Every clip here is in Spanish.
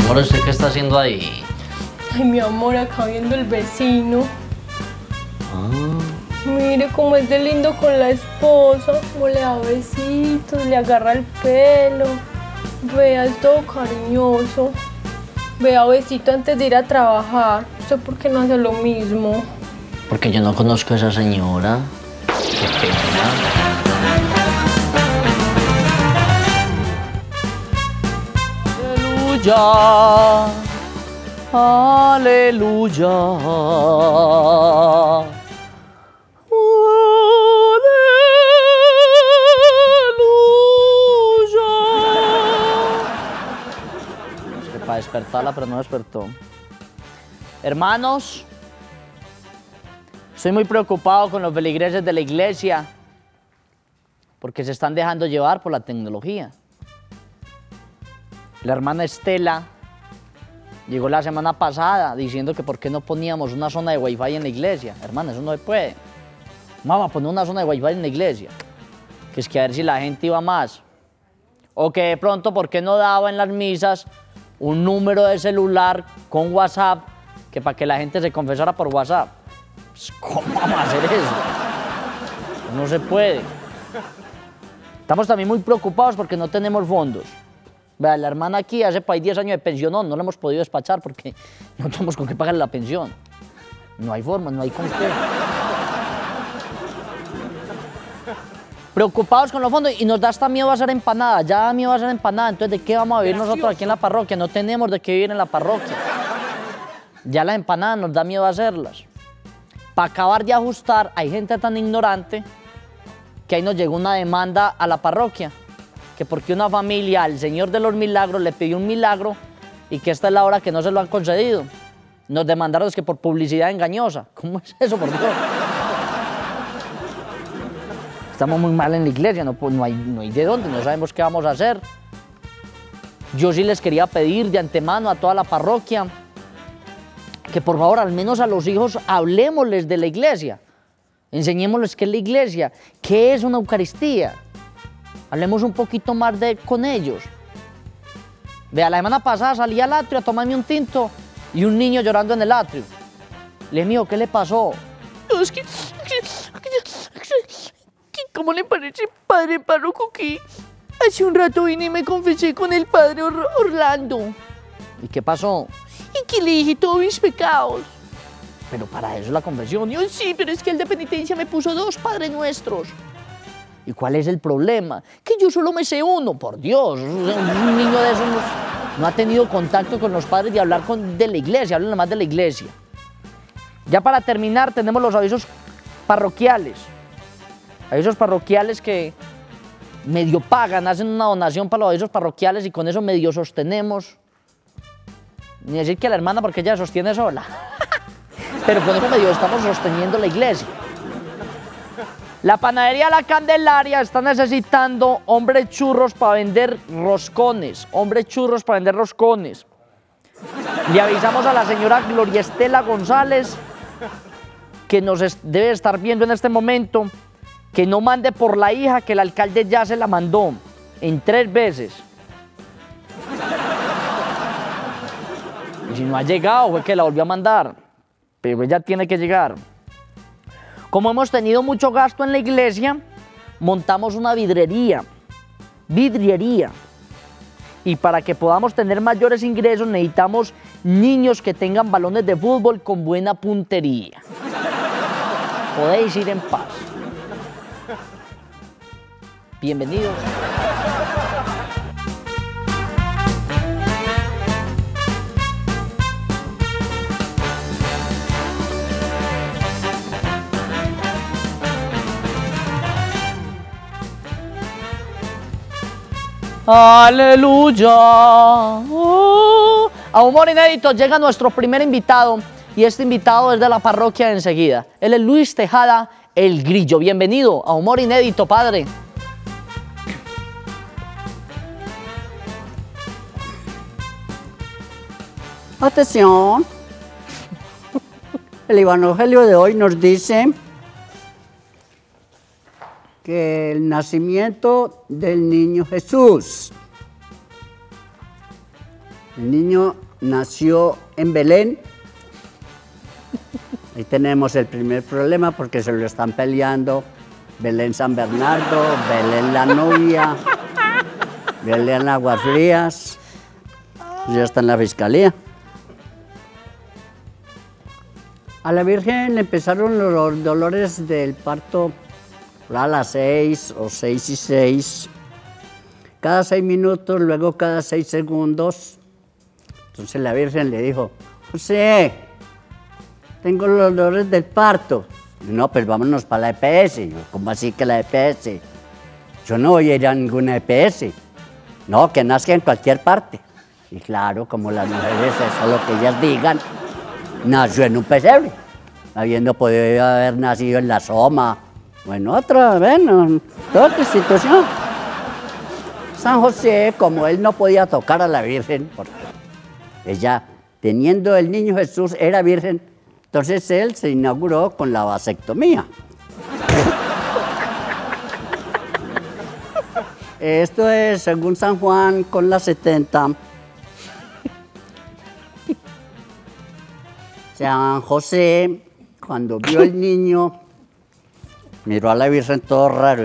Amor, ¿usted qué está haciendo ahí? Ay, mi amor, acá viendo el vecino. Ah. Mire cómo es de lindo con la esposa, cómo le da besitos, le agarra el pelo. Vea, es todo cariñoso. Vea, besito antes de ir a trabajar. ¿Usted por qué no hace lo mismo? Porque yo no conozco a esa señora. Qué pena. Aleluya, aleluya. Para despertarla, pero no despertó. Hermanos, estoy muy preocupado con los feligreses de la iglesia porque se están dejando llevar por la tecnología. La hermana Estela llegó la semana pasada diciendo que por qué no poníamos una zona de wifi en la iglesia. Hermana, eso no se puede. Vamos a poner una zona de wifi en la iglesia. Que es que a ver si la gente iba más. O que de pronto, ¿por qué no daba en las misas un número de celular con WhatsApp, que para que la gente se confesara por WhatsApp? Pues, ¿cómo vamos a hacer eso? No se puede. Estamos también muy preocupados porque no tenemos fondos. Vea, la hermana aquí hace para ahí 10 años de pensión, no la hemos podido despachar porque no tenemos con qué pagarle la pensión. No hay forma, no hay con qué. Preocupados con los fondos y nos da hasta miedo a hacer empanada, ya da miedo a hacer empanada, entonces ¿de qué vamos a vivir nosotros aquí en la parroquia? No tenemos de qué vivir en la parroquia. Ya las empanadas nos da miedo a hacerlas. Para acabar de ajustar, hay gente tan ignorante que ahí nos llegó una demanda a la parroquia, que porque una familia al Señor de los Milagros le pidió un milagro y que esta es la hora que no se lo han concedido. Nos demandaron es que por publicidad engañosa. ¿Cómo es eso, por Dios? Estamos muy mal en la iglesia, no hay de dónde, no sabemos qué vamos a hacer. Yo sí les quería pedir de antemano a toda la parroquia que por favor, al menos a los hijos, hablemosles de la iglesia. Enseñémosles qué es la iglesia, qué es una Eucaristía. Hablemos un poquito más con ellos. Vea, la semana pasada salí al atrio a tomarme un tinto y un niño llorando en el atrio. Le dije, mijo, ¿qué le pasó? Es que ¿cómo le parece, padre párroco, que hace un rato vine y me confesé con el padre Orlando? ¿Y qué pasó? Y que le dije todos mis pecados. Pero para eso es la confesión. Yo sí, pero es que el de penitencia me puso 2 Padres Nuestros. ¿Y cuál es el problema? Que yo solo me sé uno. Por Dios, un niño de esos no ha tenido contacto con los padres de hablar de la iglesia, hablen más de la iglesia. Ya para terminar, tenemos los avisos parroquiales. Avisos parroquiales que medio pagan, hacen una donación para los avisos parroquiales y con eso medio sostenemos. Ni decir que a la hermana porque ella sostiene sola. Pero con eso medio estamos sosteniendo la iglesia. La panadería La Candelaria está necesitando hombres churros para vender roscones. Hombres churros para vender roscones. Le avisamos a la señora Gloria Estela González, que nos debe estar viendo en este momento, que no mande por la hija, que el alcalde ya se la mandó en 3 veces. Y si no ha llegado, fue que la volvió a mandar. Pero ella tiene que llegar. Como hemos tenido mucho gasto en la iglesia, montamos una vidriería. Y para que podamos tener mayores ingresos, necesitamos niños que tengan balones de fútbol con buena puntería. Podéis ir en paz. Bienvenidos. Aleluya. A Humor Inédito llega nuestro primer invitado y este invitado es de la parroquia de Enseguida. Él es Luis Tejada, el Grillo. Bienvenido a Humor Inédito, padre. Atención. El Evangelio de hoy nos dice que el nacimiento del niño Jesús. El niño nació en Belén. Ahí tenemos el primer problema porque se lo están peleando. Belén San Bernardo, Belén la novia, Belén Aguas Frías. Ya está en la fiscalía. A la Virgen le empezaron los dolores del parto a las 6 o 6 y 6. Cada 6 minutos, luego cada 6 segundos. Entonces la Virgen le dijo, José, tengo los dolores del parto. No, pues vámonos para la EPS. Yo, ¿cómo así que la EPS? Yo no voy a ir a ninguna EPS. No, que nazca en cualquier parte. Y claro, como las mujeres, eso es lo que ellas digan, nació en un pesebre, habiendo podido haber nacido en la Soma o en otra, bueno, toda otra institución. San José, como él no podía tocar a la Virgen, porque ella, teniendo el niño Jesús, era virgen, entonces él se inauguró con la vasectomía. Esto es según San Juan con la 70. San José, cuando vio el niño, miró a la Virgen todo raro.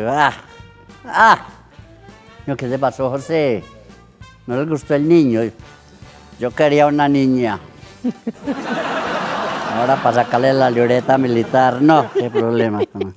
¿Qué te pasó, José? ¿No le gustó el niño? Yo quería una niña. Ahora para sacarle la libreta militar, no, qué problema.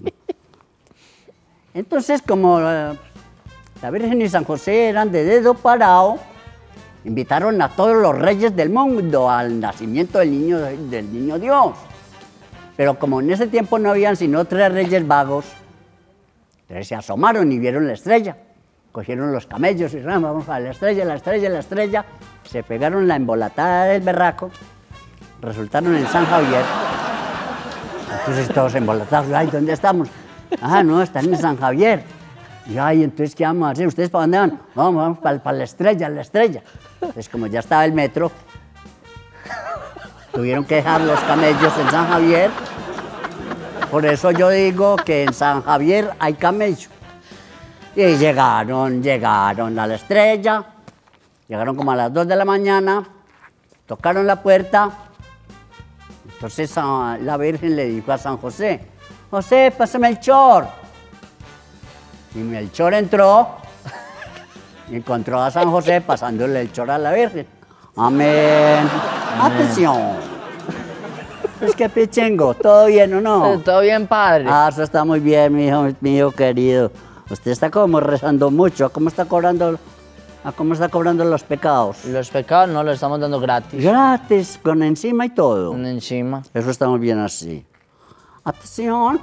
Entonces, como la Virgen y San José eran de dedo parado, invitaron a todos los reyes del mundo al nacimiento del niño Dios. Pero como en ese tiempo no habían sino 3 reyes vagos, entonces se asomaron y vieron la estrella. Cogieron los camellos y vamos a la estrella, la estrella, la estrella. Se pegaron la embolatada del berraco. Resultaron en San Javier. Entonces todos embolatados. Ay, ¿dónde estamos? Ah, no, están en San Javier. Y ay, entonces, ¿qué vamos a hacer? ¿Ustedes para dónde van? Vamos para la estrella, la estrella. Entonces, como ya estaba el metro, tuvieron que dejar los camellos en San Javier. Por eso yo digo que en San Javier hay camello. Y llegaron a la estrella. Llegaron como a las 2 de la mañana. Tocaron la puerta. Entonces la Virgen le dijo a San José, José, pásame el chor. Y Melchor entró y encontró a San José pasándole el chor a la Virgen. Amén. Atención. Es que pichengo, ¿todo bien o no? Todo bien, padre. Ah, eso está muy bien, mi hijo querido. Usted está como rezando mucho. ¿Cómo está cobrando los pecados? Los pecados no los estamos dando gratis. Gratis, con encima y todo. Con encima. Eso está muy bien así. Atención.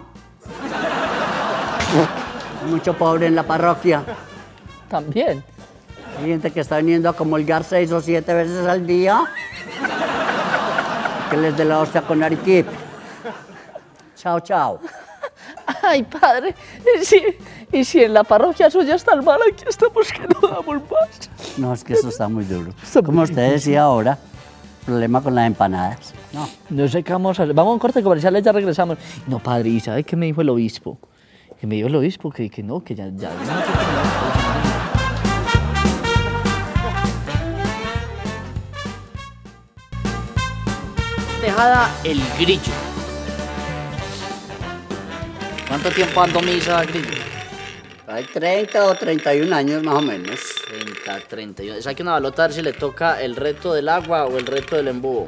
Mucho pobre en la parroquia. También. Hay gente que está viniendo a comulgar 6 o 7 veces al día. Que les dé la hostia con arequipe. Chao, chao. Ay, padre, y si en la parroquia eso ya está mal, aquí estamos que no damos más. No, es que eso está muy duro. Como usted decía ahora, problema con las empanadas. No sé qué vamos a hacer. Vamos a un corte comercial y ya regresamos. No, padre, ¿y sabe qué me dijo el obispo? Que me dijo el obispo que no, que ya Tejada El Grillo. ¿Cuánto tiempo ando misa, Grillo? Hay 30 o 31 años más o menos. 30, 31. Saque una balota a ver si le toca el reto del agua o el reto del embudo.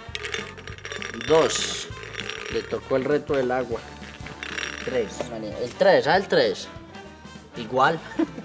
2. Le tocó el reto del agua. 3. El 3, el 3. Igual.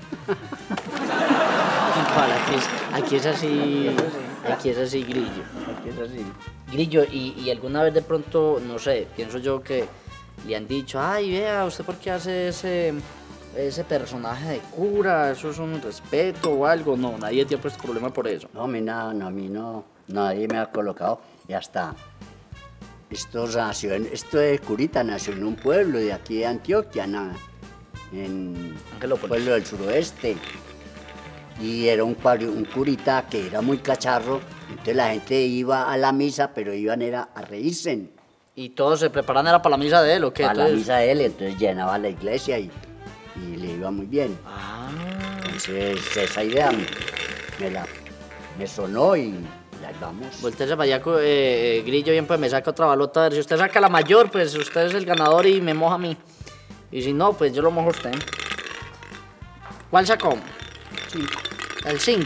Igual, aquí es así. Aquí es así, Grillo. Aquí es así. Grillo, y alguna vez de pronto, no sé, pienso yo que le han dicho, ay, vea, ¿usted por qué hace ese personaje de cura? ¿Eso es un respeto o algo? No, nadie tiene pues problema por eso. No, a mí no, nadie me ha colocado. Y hasta, esto de curita nació en un pueblo de aquí de Antioquia, en un pueblo del suroeste. Y era un curita que era muy cacharro, entonces la gente iba a la misa, pero iban a reírse. ¿Y todos se preparan era para la misa de él o qué? Para la misa de él, entonces llenaba la iglesia y le iba muy bien. Ah. Entonces esa idea me sonó y ahí vamos. Voltese para allá, Grillo, bien, pues me saca otra balota. A ver, si usted saca la mayor, pues usted es el ganador y me moja a mí. Y si no, pues yo lo mojo a usted. ¿Cuál sacó? 5. El 5.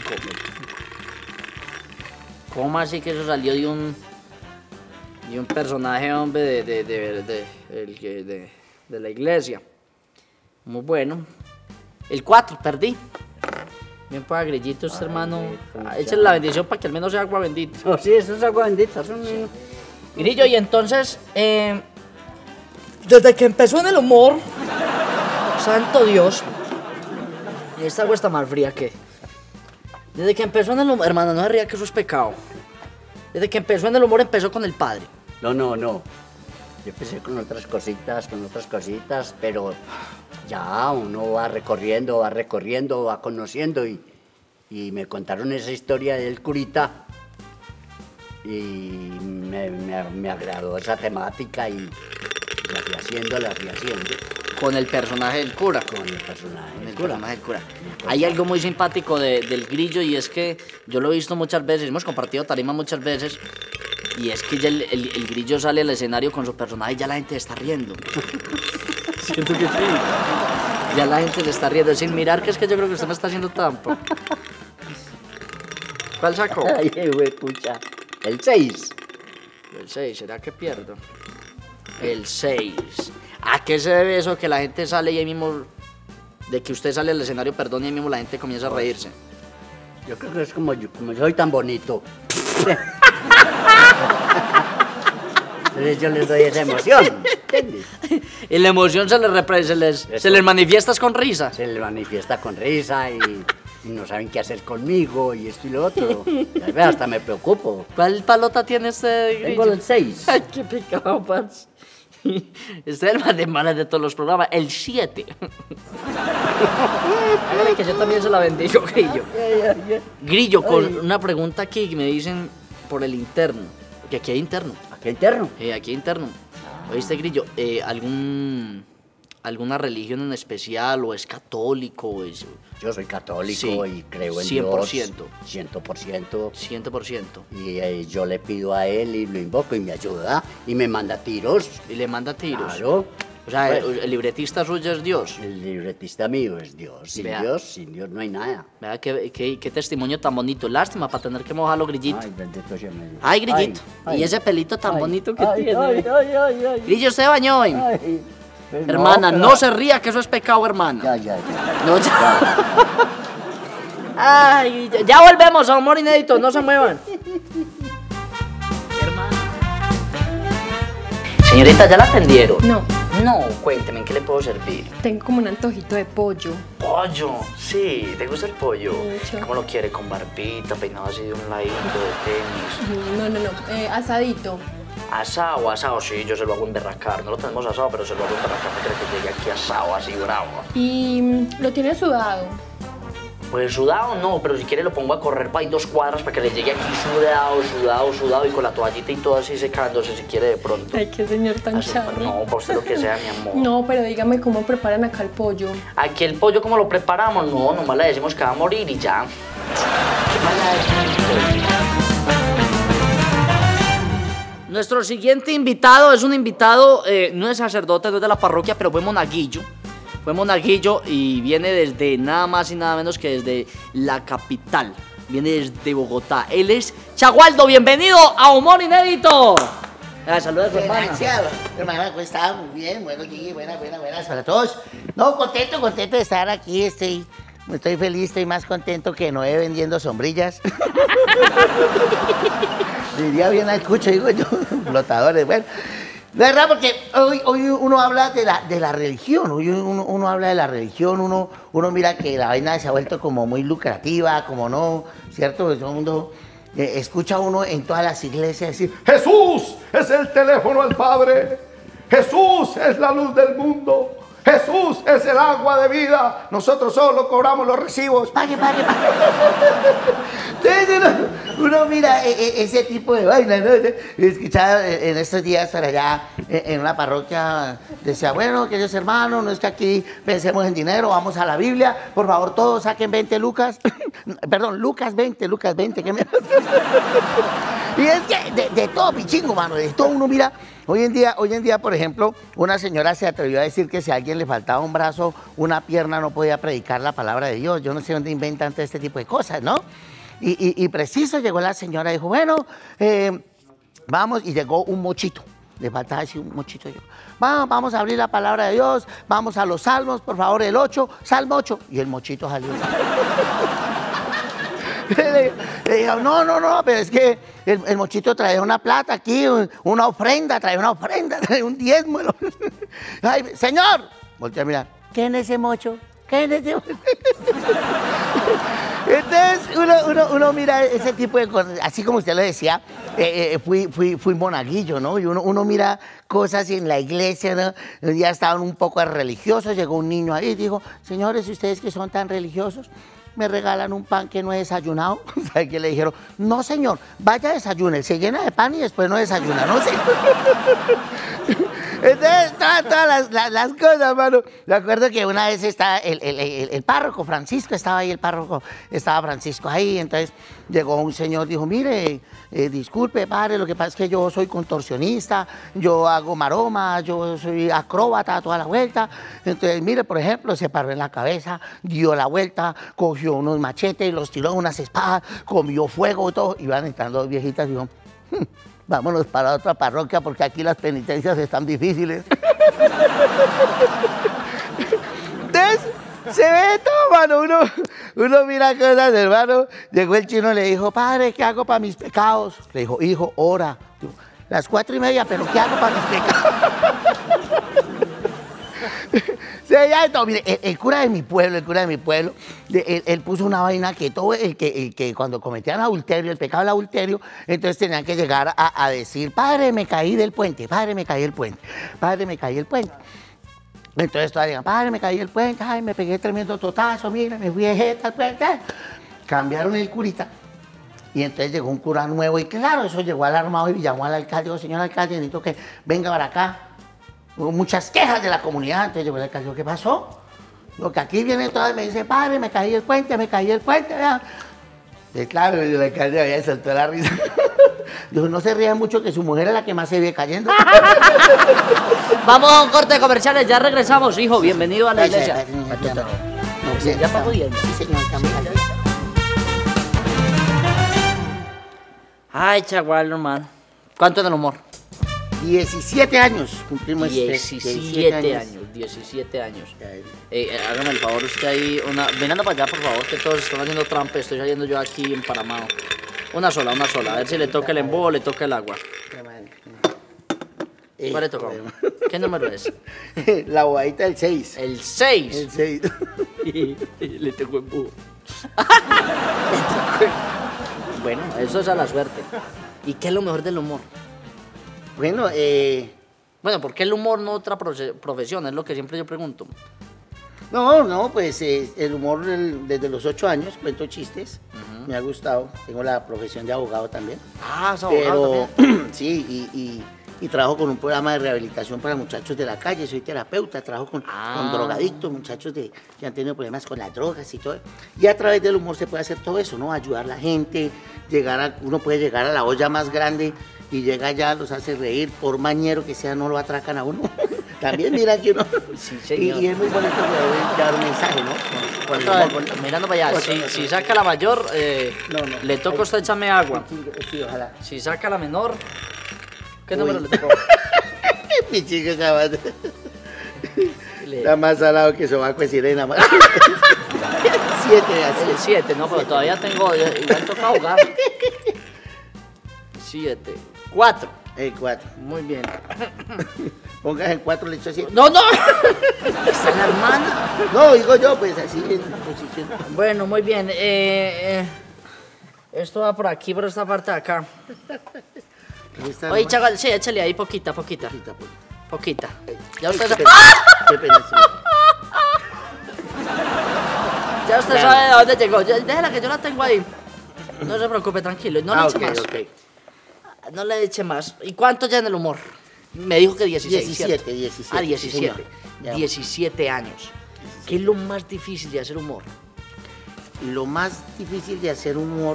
¿Cómo así que eso salió de un personaje, hombre, de la iglesia? Muy bueno. El 4, perdí. Bien, pues, Grillitos, hermano. Échale la bendición para que al menos sea agua bendita. Oh, sí, eso es agua bendita. Grillo, y entonces, desde que empezó en el humor, santo Dios, esta agua está más fría que... Desde que empezó en el humor, hermano, no se ría que eso es pecado. Desde que empezó en el humor, empezó con el padre. No. Yo empecé con otras cositas, pero ya uno va recorriendo, va conociendo y me contaron esa historia del curita y me agradó esa temática y la fui haciendo. Con el personaje del cura. Con el personaje del cura. Hay algo muy simpático del Grillo y es que yo lo he visto muchas veces, hemos compartido tarima muchas veces y es que ya el Grillo sale al escenario con su personaje y ya la gente está riendo. Siento que sí. Ya la gente le está riendo sin mirar que es que yo creo que usted me está haciendo trampa. ¿Cuál sacó? Ay, güey, pucha. El 6. El 6, ¿será que pierdo? El 6. ¿A qué se debe eso que la gente sale y ahí mismo... De que usted sale al escenario, perdón, y ahí mismo la gente comienza a reírse? Yo creo que es como yo soy tan bonito. Entonces yo les doy esa emoción, ¿entiendes? Y la emoción se les manifiesta con risa. Se les manifiesta con risa y no saben qué hacer conmigo y esto y lo otro. Hasta me preocupo. ¿Cuál palota tiene usted, Grillo? Tengo el 6. Ay, qué picado, paz. Este es el más de malas de todos los programas, el 7. Hágale que yo también se la bendigo, Grillo. Grillo, con una pregunta aquí que me dicen por el interno. Que aquí hay interno. ¿Aquí hay interno? Aquí hay interno. ¿Oíste, Grillo? ¿Alguna religión en especial o es católico? Yo soy católico Sí, y creo en 100%. Dios. 100%. 100%. Y yo le pido a él y lo invoco y me ayuda y me manda tiros. Y le manda tiros. Claro. O sea, Pues, el libretista suyo es Dios. el libretista mío es Dios. Sin Vea. Dios no hay nada. Vea qué testimonio tan bonito. Lástima para tener que mojarlo, Grillito. Ay, bendito sea mi Dios. Ay, Grillito. Ay, Y ese pelito tan bonito que ay, tiene. Ay. Grillo, ¿usted bañó hoy? Ay, pues Hermana, pero- no se ría que eso es pecado, hermana. Ya. No, ya. Ay, ya volvemos a Humor Inédito, no se muevan. Hermana. Señorita, ¿ya la atendieron? No, No, cuénteme, ¿en qué le puedo servir? tengo como un antojito de pollo. Pollo, sí, ¿te gusta el pollo? Mucho. ¿Cómo lo quiere? ¿Con barbita, peinado así de un ladito, de tenis? No, asadito. Asado, sí, yo se lo hago emberracar. No lo tenemos asado, pero se lo hago emberracar para que llegue aquí asado, así bravo. Y lo tiene sudado. Pues sudado no, pero si quiere lo pongo a correr para ahí 2 cuadras para que le llegue aquí sudado y con la toallita y todo así secándose si quiere de pronto. Ay, qué señor tan Así, charro. no, para usted lo que sea, mi amor. No, pero dígame cómo preparan acá el pollo. Aquí el pollo, ¿cómo lo preparamos? No, nomás le decimos que va a morir y ya. ¿Qué más le decimos? Nuestro siguiente invitado es un invitado, no es sacerdote, no es de la parroquia, pero fue monaguillo. Fue monaguillo y viene desde nada más y nada menos que desde la capital. Viene desde Bogotá. Él es Chagualdo. Bienvenido a Humor Inédito. Saluda a su hermana. Gracias, hermana, ¿cómo está? Muy bien, bueno, Gigi, buenas para todos. No, contento de estar aquí, estoy feliz, estoy más contento que Noé vendiendo sombrillas. Diría bien al cucho, digo yo, flotadores, bueno. De verdad, porque hoy uno habla de la religión, hoy uno habla de la religión, uno mira que la vaina se ha vuelto como muy lucrativa, como no, ¿cierto? Todo el mundo escucha uno en todas las iglesias decir, Jesús es el teléfono al Padre. Jesús es la luz del mundo. Jesús es el agua de vida. Nosotros solo cobramos los recibos. Pague. Entonces uno mira ese tipo de vaina, ¿no? Escuchaba en estos días para allá en una parroquia, decía, bueno, queridos hermanos, no es que aquí pensemos en dinero, vamos a la Biblia. Por favor, todos saquen 20 lucas. Perdón, Lucas 20, ¿qué me... Y es que de todo pichingo, mano, de todo uno mira. Hoy en día, por ejemplo, una señora se atrevió a decir que si a alguien le faltaba un brazo, una pierna, no podía predicar la palabra de Dios. Yo no sé dónde inventan todo este tipo de cosas, ¿no? Y preciso llegó la señora y dijo, bueno, vamos, y llegó un mochito. Le faltaba así un mochito. Yo, vamos a abrir la palabra de Dios, vamos a los salmos, por favor, el 8, Salmo 8. Y el mochito salió. Le dijo, no, pero es que el mochito trae una plata aquí, una ofrenda, trae un diezmo. Ay, señor, voltea a mirar, ¿qué en ese mocho? Entonces uno mira ese tipo de cosas, así como usted lo decía, fui monaguillo, ¿no? Y uno mira cosas en la iglesia, ¿no? Ya estaban un poco religiosos, llegó un niño ahí y dijo, señores, ustedes que son tan religiosos, me regalan un pan que no he desayunado. ¿Sabe qué le dijeron? No, señor, vaya a desayunar, se llena de pan y después no desayuna, ¿no? Entonces, todas las cosas, mano. Me acuerdo que una vez estaba el párroco Francisco, estaba Francisco ahí, entonces llegó un señor, dijo, mire, disculpe, padre, lo que pasa es que yo soy contorsionista, yo hago maromas, yo soy acróbata toda la vuelta. Entonces, mire, por ejemplo, se paró en la cabeza, dio la vuelta, cogió unos machetes y los tiró en unas espadas, comió fuego y todo. Iban entrando dos viejitas y dijo, vámonos para otra parroquia porque aquí las penitencias están difíciles. Entonces, se ve todo, mano. Uno mira cosas, hermano. Llegó el chino y le dijo, padre, ¿qué hago para mis pecados? Le dijo, hijo, ora. Dijo, las 4:30, pero ¿qué hago para mis pecados? Mire, el cura de mi pueblo, él puso una vaina que todo el que cuando cometían adulterio, el pecado del adulterio, entonces tenían que llegar a decir, padre, me caí del puente, padre, me caí del puente, padre, me caí del puente. Entonces todas digan, padre, me caí del puente, ay, me pegué tremendo totazo, mira, me fui de jeta al puente. Cambiaron el curita. Y entonces llegó un cura nuevo y claro, eso llegó alarmado y llamó al alcalde, dijo, señor alcalde, necesito que venga para acá. Hubo muchas quejas de la comunidad, entonces llegó el alcalde, ¿qué pasó? Lo que aquí viene todo, me dice, padre, me caí del puente, vea. Y claro, el alcalde había saltó la risa. Dijo, no se ría mucho que su mujer es la que más se ve cayendo. Vamos a un corte de comerciales, ya regresamos, hijo, bienvenido a la iglesia. Ya pago 10. Sí, señor, estamos aquí. Ay, chaval, hermano. ¿Cuánto es el humor? 17 años cumplimos. 17 años. Hágame el favor, usted ahí, venando para allá, por favor, que todos están haciendo trampa, estoy saliendo yo aquí emparamado. Una sola, a ver si le toca el embudo o le toca el agua. ¿Cuál le tocó? ¿Qué número es? La bobadita del 6. El 6. El 6. Le tocó embudo. Bueno, eso es a la suerte. ¿Y qué es lo mejor del humor? Bueno, ¿por qué el humor no otra profesión? Es lo que siempre yo pregunto. No, pues el humor desde los 8 años, cuento chistes, me ha gustado. Tengo la profesión de abogado también. Ah, es abogado también. Sí, y trabajo con un programa de rehabilitación para muchachos de la calle, soy terapeuta, trabajo con drogadictos, muchachos que han tenido problemas con las drogas y todo. Y a través del humor se puede hacer todo eso, ¿no? Ayudar a la gente, uno puede llegar a la olla más grande y llega allá, los hace reír, por mañero que sea, no lo atracan a uno. También mira que uno... Sí, señor. Y es muy bonito poder dar un mensaje, ¿no? Con el humor. Mirando para allá, si saca la mayor, le toca a usted echarme agua. Sí, ojalá. Si saca la menor, ¿qué número le tocó? Mi chica acaba de... Está más salado que sobaco de sirena. 7, así. 7, no, pero todavía tengo, igual toca jugar. 7. 4. 4. Muy bien. Pongas en 4, le echo así. ¡No! ¿Está la hermana? No, digo yo, pues así en posición. Bueno, muy bien. Esto va por aquí, por esta parte de acá. Oye, chaval, sí, échale ahí poquita. Poquita. Ya usted Qué sabe. pena, qué pena, sí. Ya usted Claro. sabe a dónde llegó. Déjela que yo la tengo ahí. No se preocupe, tranquilo. No le eche ok, más. ok. No le eche más. ¿Y cuánto ya en el humor? Me dijo que 16. 17, ¿cierto? 17. Ah, sí, 17. señor. Ya. 17 años. ¿Qué es lo más difícil de hacer humor? Lo más difícil de hacer humor.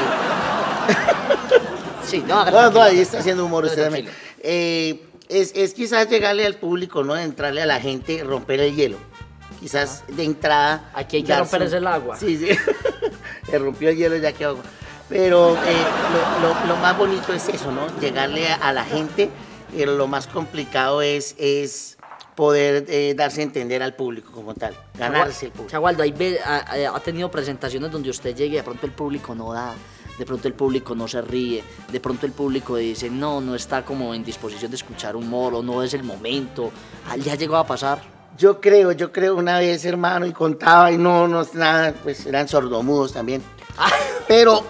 Sí, No, ahí está haciendo humor usted tranquilo. también. Es quizás llegarle al público, ¿no? Entrarle a la gente, romper el hielo. Quizás de entrada. Aquí hay que darse romper un- es el agua. Sí, sí. Le rompió el hielo ya que agua. Pero lo más bonito es eso, ¿no? Llegarle a la gente. Lo más complicado es poder darse a entender al público como tal. Ganarse el público. Chagualdo, ha tenido presentaciones donde usted llegue y de pronto el público no da, de pronto el público no se ríe, de pronto el público dice no está como en disposición de escuchar humor o no es el momento. ¿Ya llegó a pasar? Yo creo una vez, hermano, y contaba y no es nada, pues eran sordomudos también. Pero,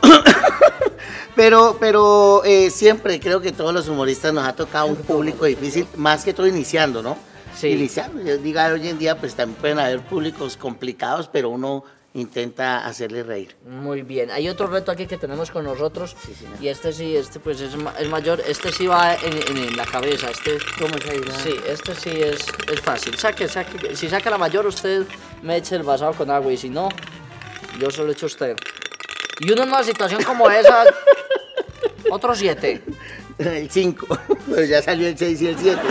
pero siempre creo que todos los humoristas nos ha tocado un público difícil, más que todo iniciando, ¿no? Sí. Iniciando. Yo diga, hoy en día pues también pueden haber públicos complicados, pero uno intenta hacerle reír. Muy bien. Hay otro reto aquí que tenemos con nosotros Sí, señor. y este pues es mayor. Este sí va en la cabeza. ¿Cómo es ahí? Sí, este sí es fácil. Saque. Si saca la mayor, usted me eche el vasado con agua y si no, yo se lo echo a usted. Y uno en una situación como esa, otro 7. El 5, pero ya salió el 6 y el 7.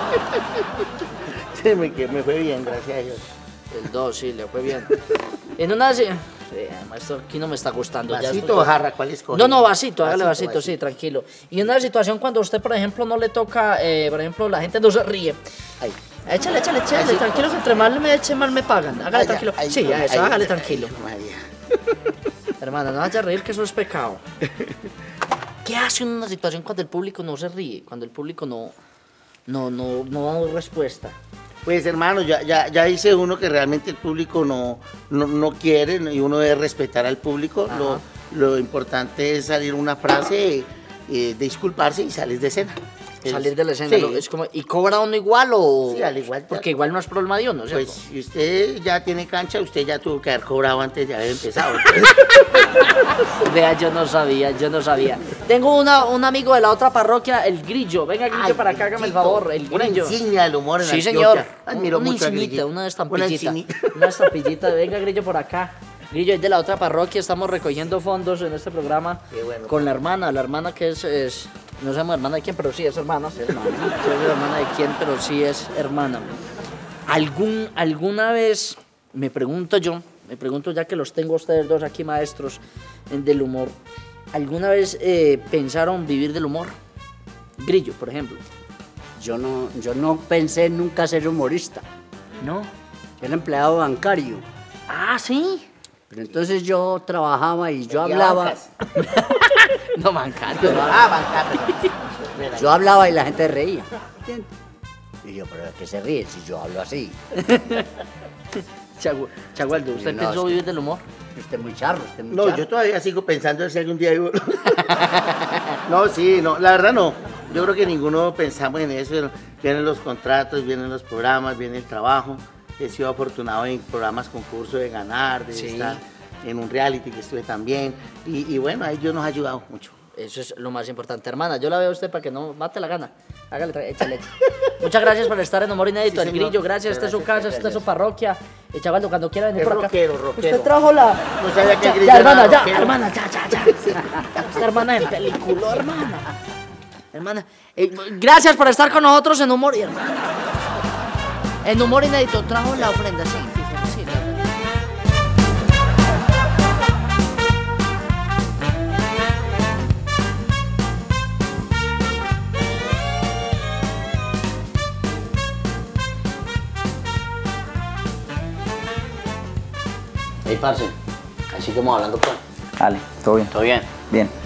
Sí, me fue bien, gracias a Dios. El 2, sí, le fue bien. En una... Sí, esto aquí no me está gustando. ya ¿Vasito estoy- o jarra? ¿Cuál escoge? No, vasito, hágale Vasito, vasito, sí, vasito. tranquilo. Y en una situación cuando usted, por ejemplo, no le toca, por ejemplo, la gente no se ríe. Ahí. Échale, Así. tranquilos, entre más me eche, más me pagan. Hágale Allá, tranquilo. ahí, Sí, a eso, ahí, hágale ahí, tranquilo. María. Hermana, no vaya a reír que eso es pecado. ¿Qué hace uno en una situación cuando el público no se ríe? Cuando el público no da respuesta. Pues hermano, ya dice uno que realmente el público no quiere y uno debe respetar al público. Ajá. Lo importante es salir una frase, disculparse y salir de escena. Salir de la escena. Sí. Es como, ¿y cobra uno igual o...? Sí, al igual. Porque igual no es problema de uno, ¿cierto? Pues si usted ya tiene cancha, usted ya tuvo que haber cobrado antes de haber empezado. Vea, yo no sabía. Tengo un amigo de la otra parroquia, el Grillo. Venga, Grillo, Ay, para acá, hágame el Grillito, favor. El una Grillo. insignia del humor en Sí, Antioquia. señor. Admiro Una mucho a insignita, Grillito. una estampillita. insignia. Una estampillita. Venga, Grillo, por acá. Grillo es de la otra parroquia. Estamos recogiendo fondos en este programa Qué bueno. con la hermana que es no sabemos hermana de quién, pero sí es hermana. Sí, es hermana de quién, pero sí es hermana. ¿Alguna vez, me pregunto ya que los tengo a ustedes dos aquí maestros del humor, ¿alguna vez pensaron vivir del humor? Grillo, por ejemplo. Yo no pensé nunca ser humorista. ¿No? Era empleado bancario. Ah, ¿sí? Pero entonces yo trabajaba y yo Vendía hablaba. vacas. No, bancario. bancar. Yo hablaba y la gente reía. ¿Entiendes? Y yo, ¿pero de qué se ríe si yo hablo así? Chagualdo, ¿usted No, pensó es que- vivir del humor? Usted es muy charro, usted es muy No, charro. yo todavía sigo pensando en si algún día vivo. No, sí, no, la verdad no. Yo creo que ninguno pensamos en eso. Vienen los contratos, vienen los programas, viene el trabajo. He sido afortunado en programas, concursos de ganar, de Sí. estar en un reality que estuve también. Y bueno, ahí Dios nos ha ayudado mucho. Eso es lo más importante. Hermana, yo la veo a usted para que no mate la gana. Hágale, échale. Muchas gracias por estar en Humor Inédito. Sí, El señor. Grillo, gracias. Esta es su casa, esta es su parroquia. Chagualdo, cuando quiera venir Es por acá. rockero. Usted trajo la... No sabía que Ya, el Grillo ya, era hermana, ya, rockero. hermana, ya. Esta hermana es película, hermana. Hermana, gracias por estar con nosotros en Humor y hermana. En Humor Inédito trajo la ofrenda, sí, la ofrenda. Hey, parce, así como hablando, pues. Dale, todo bien. ¿Todo bien? Bien.